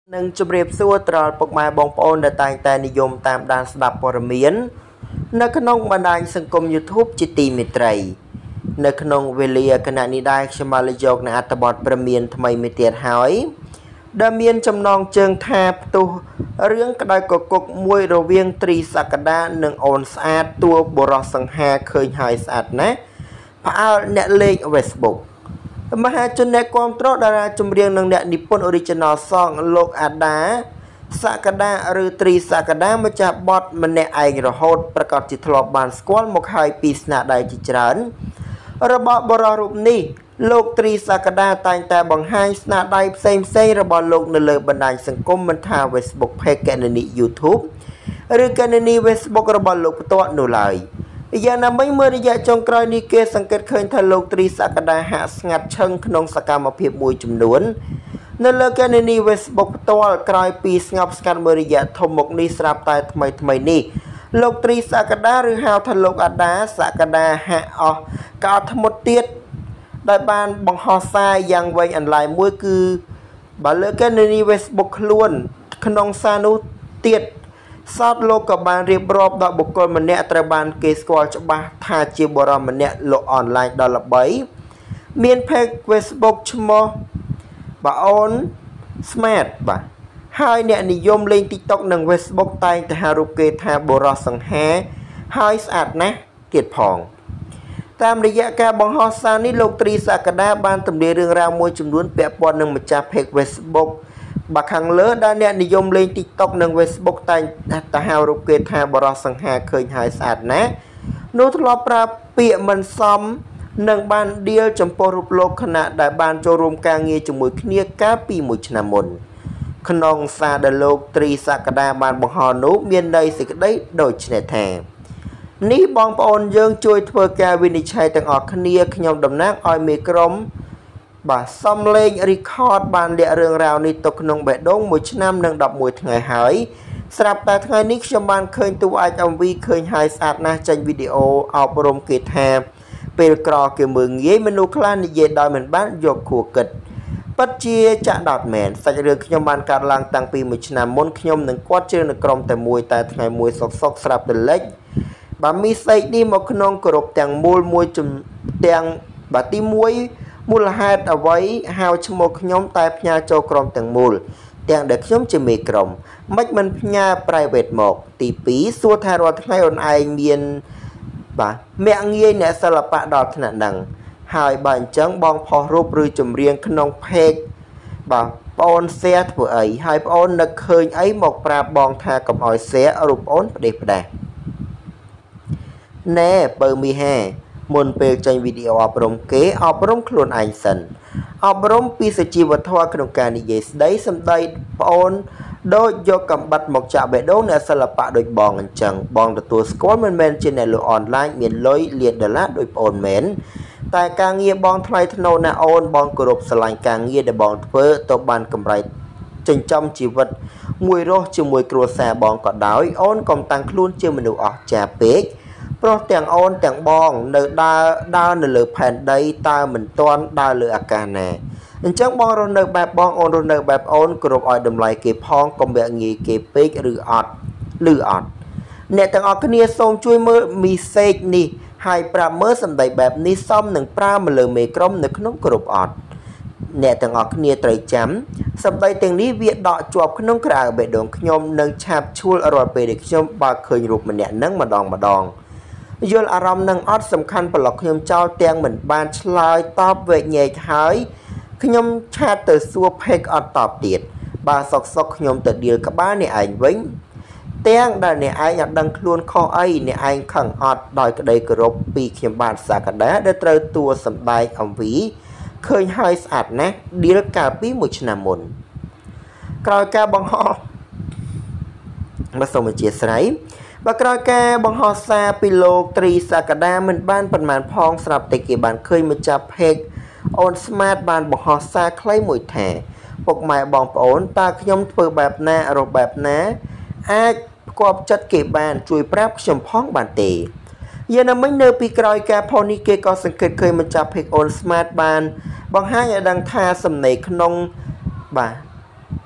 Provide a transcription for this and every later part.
នឹងជម្រាបសួរត្រល់ពុកម៉ែបងប្អូនដែលតែងតែនិយមតាមដានស្ដាប់ព័ត៌មាននៅក្នុងបណ្ដាញសង្គម YouTube ជាទីមេត្រីនៅក្នុងវេលាគណៈនេះដែរខ្ញុំបានលើកយកនៅអត្ថបទព្រមានថ្មីមួយទៀតហើយដែលមានចំណងជើងថាផ្ទុះរឿងក្តៅកគុកមួយរវាងត្រីសក្តានិងអូនស្អាតតួបរោះសង្ហាឃើញហើយស្អាតណាស់ផ្អើលអ្នកលេង Facebookមហាជនអ្នកគាំទ្រតារាចម្រៀងនិងអ្នកនិពន្ធ Original Song លោកអាដាសក្តាឬត្រីសក្តាម្ចាស់បទម្នាក់ឯងរហូតប្រកាសជាធ្លាប់បានស្គាល់មកហើយពីស្នាដៃជាច្រើនរបស់បរិះរូបនេះលោកត្រីសក្តាតែងតែបង្ហាញស្នាដៃផ្សេងៗរបស់លោកនៅលើបណ្ដាញសង្គមមិនថា Facebook Page គណនី YouTube ឬគណនី Facebook របស់លោកផ្ទាល់នោះឡើយយ៉ាងណាមិញមើលរយៈចុងក្រោយនេះគេសង្កេតឃើញថាលោកត្រីសក្តាហាក់ស្ងាត់ឈឹងក្នុងសកម្មភាពមួយចំនួននៅលើគណនី Facebook ផ្ទាល់ក្រោយពីស្ងប់ស្ងាត់មួយរយៈធំមកនេះស្រាប់តែថ្មីនេះលោកត្រីសក្តាឬហៅថាលោកអាដាសក្តាហាក់អស់កោតធ្មត់ទៀតដោយបានបង្ហោះសារយ៉ាងវែងអន្លាយមួយគឺបើលើគណនី Facebook ខ្លួនក្នុងសារនោះទៀតសោតលោកក៏បានរៀបរាប់ដល់បុគ្គលម្នាក់ត្រូវបានគេស្គាល់ច្បាស់ថាជាបរិះម្នាក់លក់អនឡាញដល់ល្បីមាន Page Facebook ឈ្មោះបាអូន Smart បាទហើយអ្នកនិយមលេង TikTok និង Facebook តែងតែហៅរូបគេថាបរិះសង្ហាហើយស្អាតណាស់ទៀតផងតាមរយៈការបង្ហោះសារនេះលោកត្រីសក្តាបានទម្លាយរឿងរ៉ាវមួយចំនួនពាក់ព័ន្ធនឹងម្ចាស់ Page Facebookបាទខាងលើដែលអ្នកនិយមលេង TikTok និង Facebook តែងតែហៅរូបគេថាបរិះសង្ហាឃើញហើយស្អាតណាស់នោះធ្លាប់ប្រើពាក្យមិនសមនិងបានដៀលចំពោះរូបលោកខណៈដែលបានចូលរួមការងារជាមួយគ្នាកាលពី1ឆ្នាំមុនក្នុងសារដែលលោកត្រីសក្តាបានបង្ហោះនោះមានន័យសេចក្តីដូចនេះថានេះបងប្អូនយើងជួយធ្វើការវិនិច្ឆ័យទាំងអស់គ្នាខ្ញុំតំណាងឲ្យមេក្រុមបាទសំលេង record បានលាក់រឿងរ៉ាវនេះទុកក្នុងបេះដូង1ឆ្នាំនិង11ថ្ងៃហើយស្រាប់តែថ្ងៃនេះខ្ញុំបានឃើញតួឯក MV ឃើញហើយស្អាតណាស់ចេញវីដេអូអប់រំគេថាពេលក្រគេមើងងាយមនុស្សខ្លះនិយាយដោយមិនបានយកខួរគិតពិតជាចាក់ដោតមែនសាច់រឿងខ្ញុំបានកាត់ឡើងតាំងពី1ឆ្នាំមុនខ្ញុំនឹងគាត់ជឿនៅក្រុមតែមួយតែថ្ងៃមួយសុកស្រាប់តែលេចបាទមីសេកនេះមកក្នុងគ្រប់ទាំងមូលមួយទាំងបាទទី1មូលហេតុអ្វីហៅឈ្មោះខ្ញុំតែផ្ញើចូលក្រុមទាំងមូលទាំងដែលខ្ញុំជាមេក្រុមមិនផ្ញើ private មកទី2សួរថារាល់ថ្ងៃអូនឯងមានបាទមាក់ងាយអ្នកសិល្បៈដល់ថ្នាក់ហ្នឹងហើយបើអញ្ចឹងបងផុសរូបឬចម្រៀងក្នុង page បាទបងអូន share ធ្វើអីហើយបងអូននឹកឃើញអីមកប្រាប់បងថាកុំឲ្យ share រូបបងអូនផ្ដេសផ្ដាសណែបើមីហាមុនពេលចេញវីដេអូអប់រំគេអប់រំខ្លួនឯងសិនអប់រំពីសុជីវធម៌ក្នុងការនិយាយស្ដីសម្ដីប្អូនដូចយកកំបិតមកចាក់បេះដូងអ្នកសិល្បៈដូចបងអញ្ចឹងបងទទួលស្គាល់មិនមែនជាអ្នកលក់អនឡាញមានលុយលានដុល្លារដូចប្អូនមែនតែការងារបងថ្លៃថ្នូរណាអូនបងគោរពស្រឡាញ់ការងារដែលបងធ្វើទៅបានកម្រៃចិញ្ចឹមជីវិតមួយរស់ជាមួយគ្រួសារបងក៏ដោយអូនកុំតាំងខ្លួនជាមនុស្សអស្ចារ្យពេកព្រោះទាំងអូនទាំងបងនៅដើរនៅលើផែនដីតើមិនទាន់ដើរលើអាកាសណាអញ្ចឹងបងរស់នៅបែបបងអូនរស់នៅបែបអូនគោរពឲ្យតម្លៃគេផងកុំវាក់ងាយគេពេកឬអត់អ្នកទាំងអស់គ្នាសូមជួយមើលមីសេកនេះហើយប្រាប់មើលសម្ដីបែបនេះសមនឹងប្រើមកលើមេក្រុមនៅក្នុងក្រុមអត់អ្នកទាំងអស់គ្នាត្រូវចាំសម្ដីទាំងនេះវាដកជាប់ក្នុងក្រៅបេះដូងខ្ញុំនឹងឆាបឈួលរាល់ពេលដែលខ្ញុំបើឃើញរូបម្នាក់នឹងម្ដងយល់អារម្មណ៍នឹងអត់សំខាន់ប្លុកខ្ញុំចោលទាំងមិនបានឆ្លើយតបវែកញែកហើយខ្ញុំឆាតទៅសួរ Page អត់តបទៀតបើសុកខ្ញុំទៅដៀលក្បាលអ្នកឯងវិញទាំងដែលអ្នកឯងអត់ដឹងខ្លួនខុសអីអ្នកឯងខឹងអត់ដោយក្តីគោរពពីខ្ញុំបាទសក្តាដែលត្រូវតួសម្ដែង MV ឃើញហើយស្អាតណាស់ដៀលកាលពី1ឆ្នាំមុនក្រោយការបង្ហោះមកសូមអធិស្ឋានបើក្រោយការបង្ហោះសារពីលោកត្រីសក្តាមិនបានប៉ុន្មានផងស្រាប់តែគេបានឃើញម្ចាស់ Page អូន Smart បានបង្ហោះសារខ្លីមួយថាពុកម៉ែបងប្អូនតើខ្ញុំធ្វើបែបណារកបែបណាអាចផ្គាប់ចិត្តគេបានជួយប្រាប់ខ្ញុំផងបានទេយ៉ាងណាមិញនៅពីក្រោយការផុសនេះគេក៏សង្កេតឃើញម្ចាស់ Page អូន Smart បានបង្ហាញឲ្យដឹងថាសំណេរក្នុងបាទ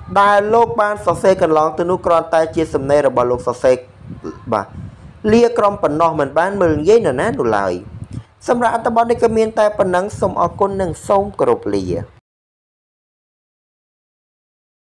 ដែលលោកបានសរសេរកន្លងទៅនោះគ្រាន់តែជាសំណេររបស់លោកសរសេរបាទលាក្រុមប៉ុណ្ណោះមិនបានមើលងាយនរណានោះឡើយសម្រាប់អត្ថបទនេះក៏មានតែប៉ុណ្ណឹងសូមអរគុណនិងសូមគោរពលា